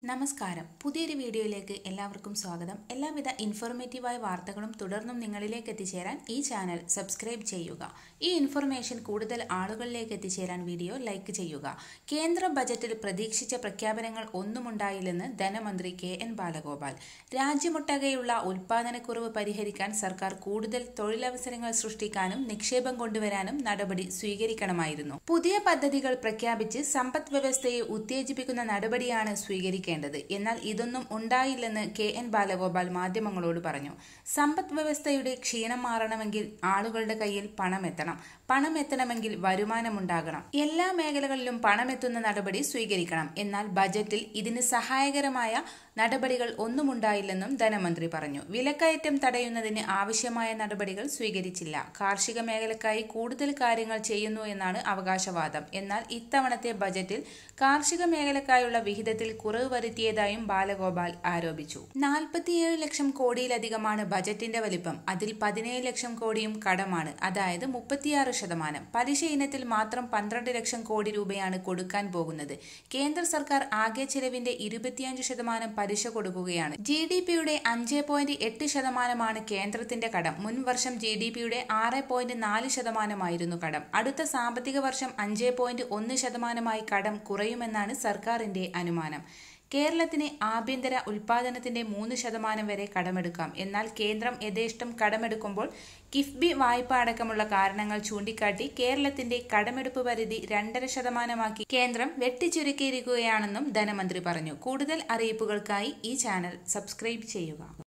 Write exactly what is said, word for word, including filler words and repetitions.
നമസ്കാരം. പുതിയൊരു വീഡിയോയിലേക്ക് എല്ലാവർക്കും സ്വാഗതം. എല്ലാവിധ ഇൻഫോർമേറ്റീവായ വാർത്തകളും തുടർന്നും നിങ്ങളിലേക്ക് എത്തിച്ചേരാൻ ഈ ചാനൽ സബ്സ്ക്രൈബ് ചെയ്യുക. ഈ ഇൻഫർമേഷൻ കൂടുതൽ ആളുകളിലേക്ക് എത്തിച്ചേരാൻ വീഡിയോ ലൈക്ക് ചെയ്യുക. കേന്ദ്ര ബജറ്റിൽ പ്രതീക്ഷിച്ച പ്രഖ്യാപനങ്ങൾ ഒന്നുമുണ്ടായില്ലെന്ന് ധനമന്ത്രി കെ എൻ ബാലഗോപാൽ. രാജ്യമൊട്ടാകെയുള്ള ഉൽപാദനക്കുറവ് പരിഹരിക്കാൻ സർക്കാർ കൂടുതൽ തൊഴിലവസരങ്ങൾ സൃഷ്ടിക്കാനും നിക്ഷേപം കൊണ്ടുവരാനും നടപടി സ്വീകരിക്കണമായിരുന്നു. പുതിയ പദ്ധതികൾ പ്രഖ്യാപിച്ച് സമ്പദ് വ്യവസ്ഥയെ ഉത്തേജിപ്പിക്കുന്ന നടപടിയാണ് സ്വീകരിക്കുന്നത്. എന്നാൽ ഇതൊന്നും ഉണ്ടായില്ലെന്ന് കെ എൻ ബാലഗോപാൽ മാധ്യമങ്ങളോട് പറഞ്ഞു. സമ്പദ് വ്യവസ്ഥയുടെ ക്ഷീണം മാറണമെങ്കിൽ ആളുകളുടെ കയ്യിൽ പണമെത്തണം. പണം എത്തണമെങ്കിൽ വരുമാനമുണ്ടാകണം. എല്ലാ മേഖലകളിലും പണമെത്തുന്ന നടപടി സ്വീകരിക്കണം. എന്നാൽ ബജറ്റിൽ ഇതിന് സഹായകരമായ നടപടികൾ ഒന്നുമുണ്ടായില്ലെന്നും ധനമന്ത്രി പറഞ്ഞു. വിലക്കയറ്റം തടയുന്നതിന് ആവശ്യമായ നടപടികൾ സ്വീകരിച്ചില്ല. കാർഷിക മേഖലക്കായി കൂടുതൽ കാര്യങ്ങൾ ചെയ്യുന്നു എന്നാണ് അവകാശവാദം. എന്നാൽ ഇത്തവണത്തെ ബജറ്റിൽ കാർഷിക മേഖലക്കായുള്ള വിഹിതത്തിൽ കുറവ് വരുത്തിയതായും ബാലഗോപാൽ ആരോപിച്ചു. നാൽപ്പത്തിയേഴ് ലക്ഷം കോടിയിലധികമാണ് ബജറ്റിന്റെ വലിപ്പം. അതിൽ പതിനേഴ് ലക്ഷം കോടിയും കടമാണ്, അതായത് മുപ്പത്തിയാറ് ശതമാനം. പലിശ ഇനത്തിൽ മാത്രം പന്ത്രണ്ട് ലക്ഷം കോടി രൂപയാണ് കൊടുക്കാൻ പോകുന്നത്. കേന്ദ്ര സർക്കാർ ആകെ ചെലവിന്റെ ഇരുപത്തിയഞ്ച് ശതമാനം പലിശ കൊടുക്കുകയാണ്. ജി ഡി പിയുടെ അഞ്ച് പോയിന്റ് എട്ട് ശതമാനമാണ് കേന്ദ്രത്തിന്റെ കടം. മുൻ വർഷം ജി ഡി പിയുടെ ആറ് പോയിന്റ് നാല് ശതമാനമായിരുന്നു കടം. അടുത്ത സാമ്പത്തിക വർഷം അഞ്ച് പോയിന്റ് ഒന്ന് ശതമാനമായി കടം കുറയുമെന്നാണ് സർക്കാരിന്റെ അനുമാനം. കേരളത്തിന് ആഭ്യന്തര ഉൽപാദനത്തിന്റെ മൂന്ന് ശതമാനം വരെ കടമെടുക്കാം. എന്നാൽ കേന്ദ്രം യഥേഷ്ടം കടമെടുക്കുമ്പോൾ കിഫ്ബി വായ്പ അടക്കമുള്ള കാരണങ്ങൾ ചൂണ്ടിക്കാട്ടി കേരളത്തിന്റെ കടമെടുപ്പ് പരിധി രണ്ടര ശതമാനമാക്കി കേന്ദ്രം വെട്ടിച്ചുരുക്കിയിരിക്കുകയാണെന്നും ധനമന്ത്രി പറഞ്ഞു. കൂടുതൽ അറിയിപ്പുകൾക്കായി ഈ ചാനൽ സബ്സ്ക്രൈബ് ചെയ്യുക.